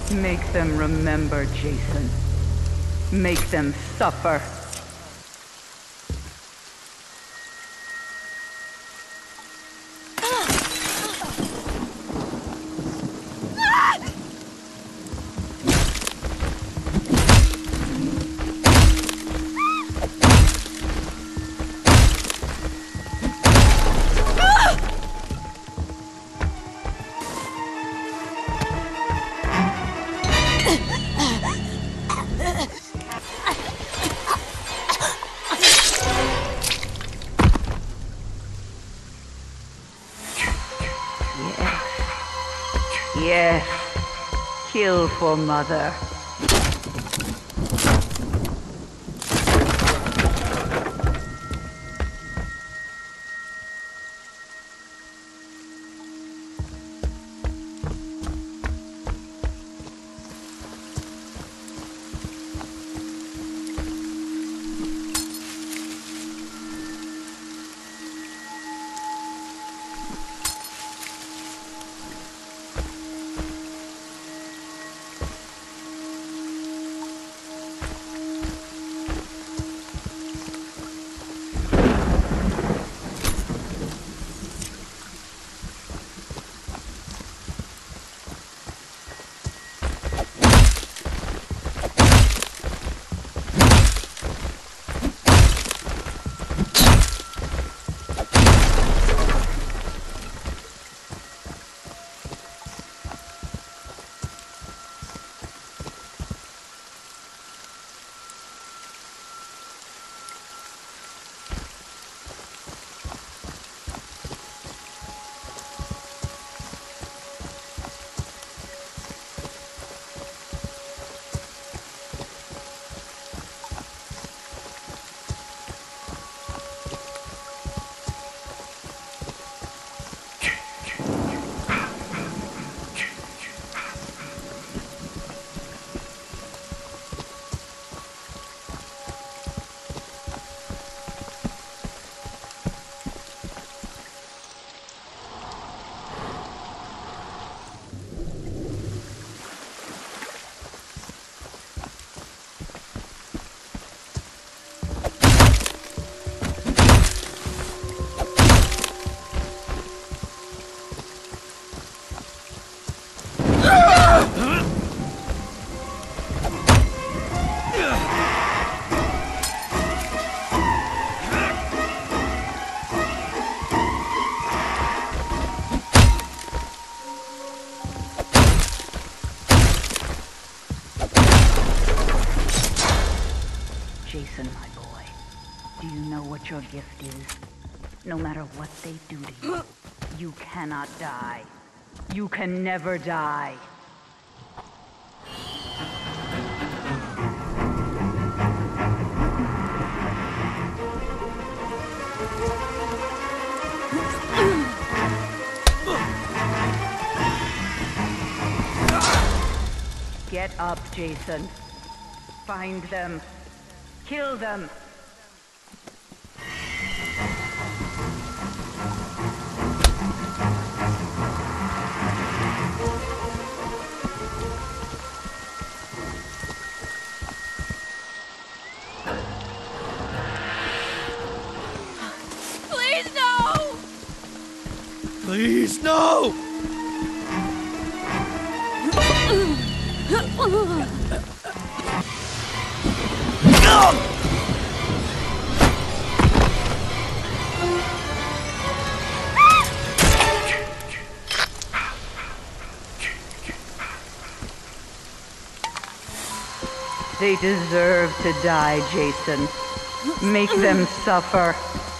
Make them remember, Jason. Make them suffer. Yes. Kill for Mother. Jason, my boy, do you know what your gift is? No matter what they do to you, you cannot die. You can never die. Get up, Jason. Find them. Kill them. Please, no! Please, no! They deserve to die, Jason. Make them suffer.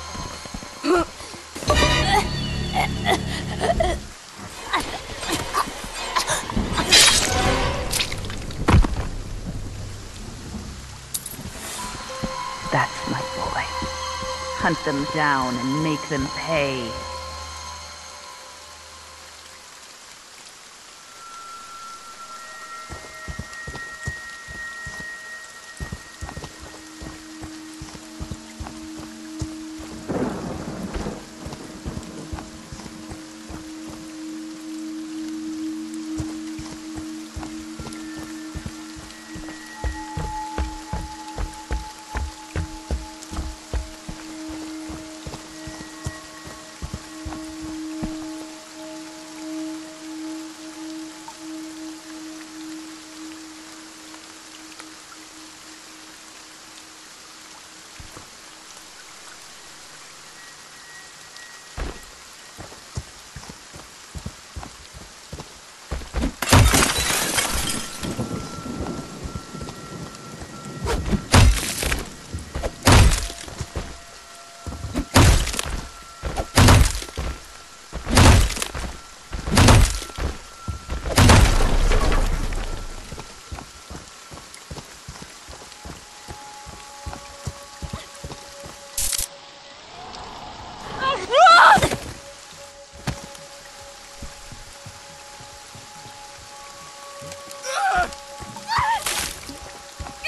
That's my boy. Hunt them down and make them pay.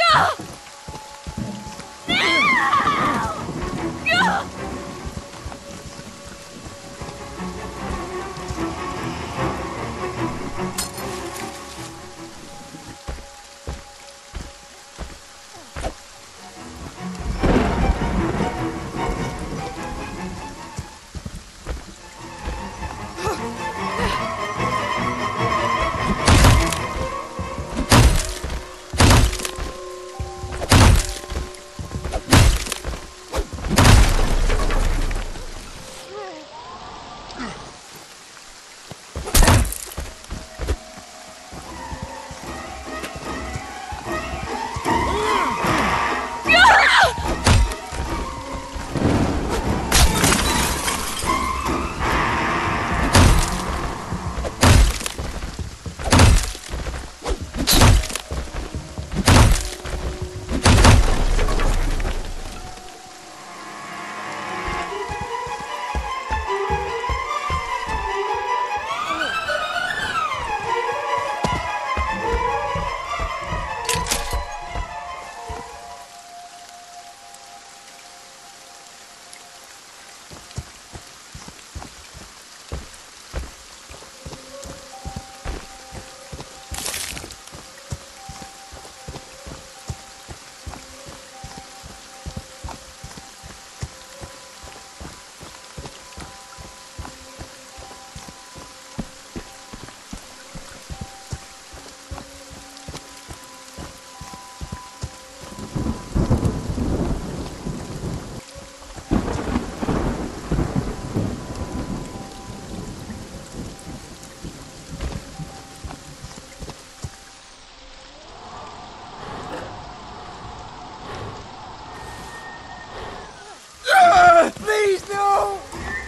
Please, no!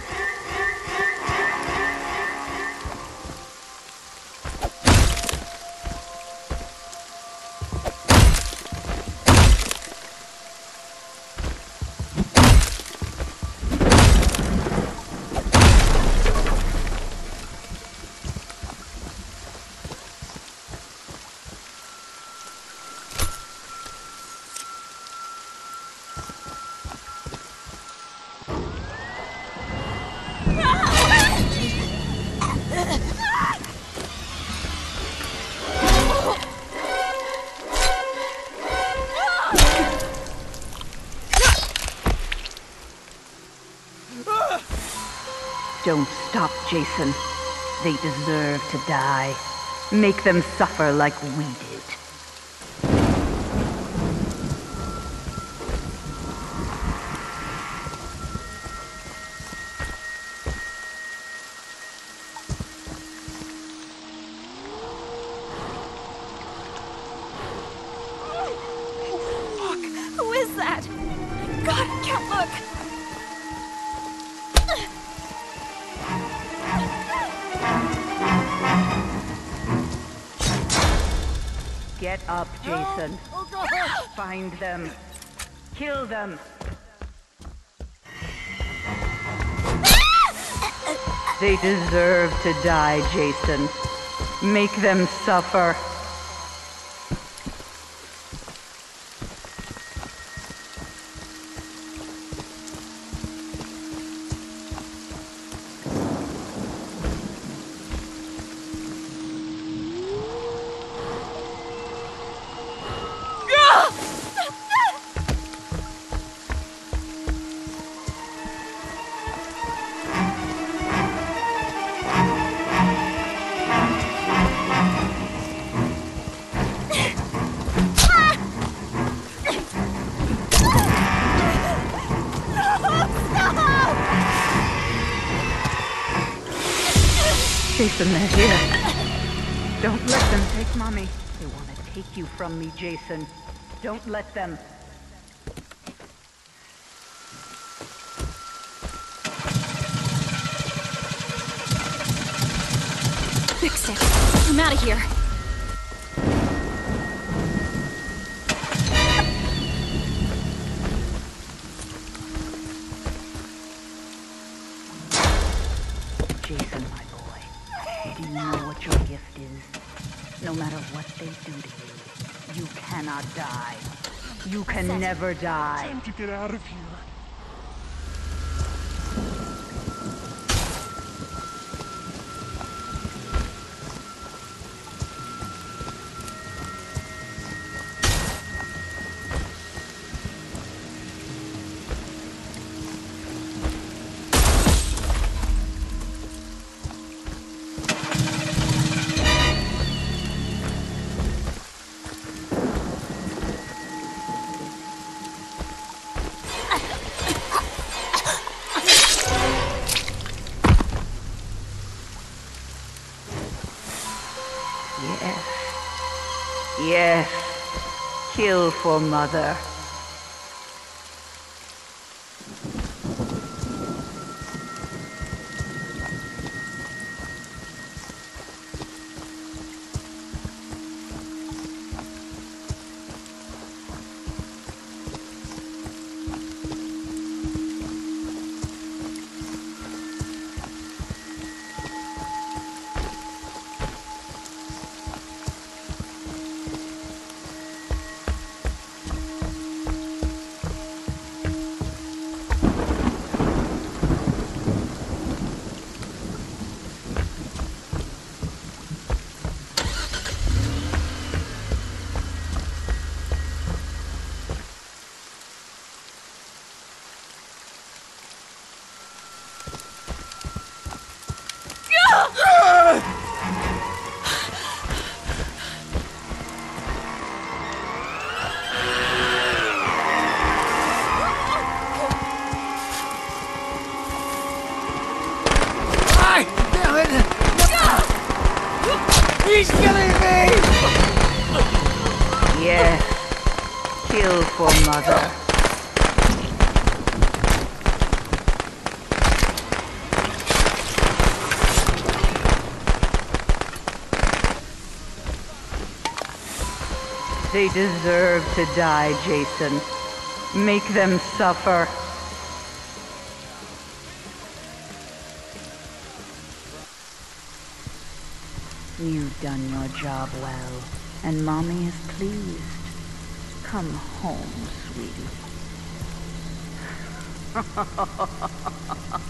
Don't stop, Jason. They deserve to die. Make them suffer like we did. Who is that? God, I can't look! Get up, Jason. Find them. Kill them. They deserve to die, Jason. Make them suffer. Jason, they're here. Don't let them take Mommy. They want to take you from me, Jason. Don't let them. Fix it. I'm out of here. Jason, my boy, do you know what your gift is? No matter what they do to you, you can cannot die. You can never die. Time to get out of here. Yes. Yes. Kill for Mother. He's killing me! Yes. Kill for Mother. They deserve to die, Jason. Make them suffer. You've done your job well, and Mommy is pleased. Come home, sweetie.